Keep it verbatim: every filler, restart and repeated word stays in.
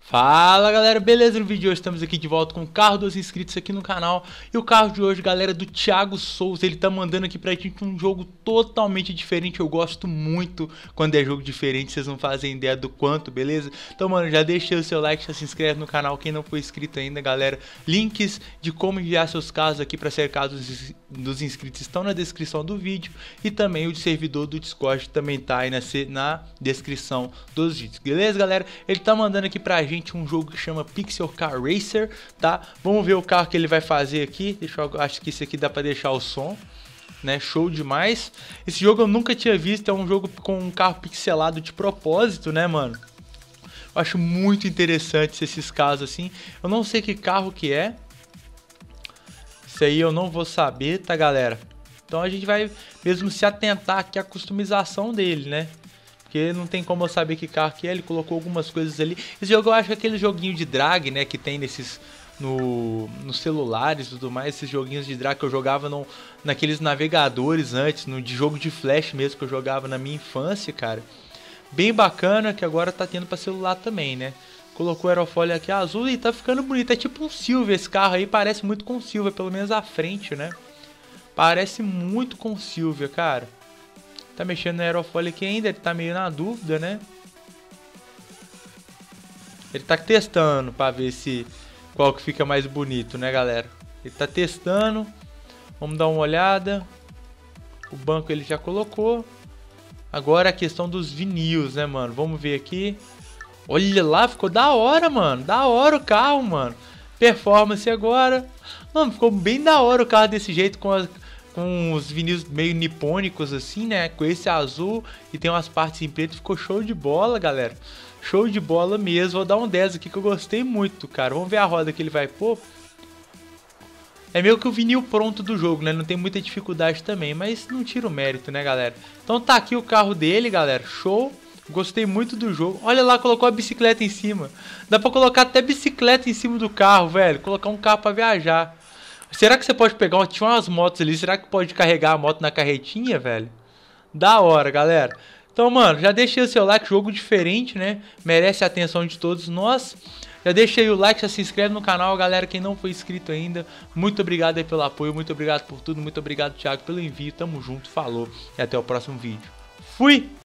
Fala galera, beleza? No vídeo de hoje estamos aqui de volta com o carro dos inscritos aqui no canal. E o carro de hoje, galera, é do Thiago Souza. Ele tá mandando aqui pra gente um jogo totalmente diferente. Eu gosto muito quando é jogo diferente, vocês não fazem ideia do quanto, beleza? Então, mano, já deixa o seu like, já se inscreve no canal quem não for inscrito ainda, galera. Links de como enviar seus carros aqui pra cercar dos, dos inscritos estão na descrição do vídeo. E também o de servidor do Discord também tá aí na, na descrição dos vídeos, beleza, galera? Ele tá mandando aqui pra gente um jogo que chama Pixel Car Racer, tá? Vamos ver o carro que ele vai fazer aqui. Deixa eu, acho que esse aqui dá pra deixar o som, né? Show demais. Esse jogo eu nunca tinha visto, é um jogo com um carro pixelado de propósito, né, mano? Eu acho muito interessante esses carros assim. Eu não sei que carro que é. Isso aí eu não vou saber, tá, galera? Então a gente vai mesmo se atentar aqui à customização dele, né? Porque não tem como eu saber que carro que é, ele colocou algumas coisas ali. Esse jogo eu acho que é aquele joguinho de drag, né, que tem nesses no, nos celulares e tudo mais, esses joguinhos de drag que eu jogava no, naqueles navegadores antes, no de jogo de flash mesmo que eu jogava na minha infância, cara. Bem bacana, que agora tá tendo pra celular também, né. Colocou aerofólio aqui azul e tá ficando bonito, é tipo um Silvia esse carro aí, parece muito com o Silvia, pelo menos a frente, né. Parece muito com o Silvia, cara. Tá mexendo no aerofólio aqui ainda, ele tá meio na dúvida, né? Ele tá testando pra ver se qual que fica mais bonito, né, galera? Ele tá testando. Vamos dar uma olhada. O banco ele já colocou. Agora a questão dos vinis, né, mano? Vamos ver aqui. Olha lá, ficou da hora, mano. Da hora o carro, mano. Performance agora. Mano, ficou bem da hora o carro desse jeito com as... com os vinis meio nipônicos assim, né? Com esse azul e tem umas partes em preto. Ficou show de bola, galera. Show de bola mesmo. Vou dar um dez aqui que eu gostei muito, cara. Vamos ver a roda que ele vai pôr. É meio que o vinil pronto do jogo, né? Não tem muita dificuldade também, mas não tira o mérito, né, galera? Então tá aqui o carro dele, galera. Show. Gostei muito do jogo. Olha lá, colocou a bicicleta em cima. Dá pra colocar até bicicleta em cima do carro, velho. Colocar um carro pra viajar. Será que você pode pegar... Tinha umas motos ali. Será que pode carregar a moto na carretinha, velho? Da hora, galera. Então, mano, já deixei o seu like. Jogo diferente, né? Merece a atenção de todos nós. Já deixei o like, já se inscreve no canal, galera. Quem não foi inscrito ainda, muito obrigado aí pelo apoio. Muito obrigado por tudo. Muito obrigado, Thiago, pelo envio. Tamo junto, falou. E até o próximo vídeo. Fui!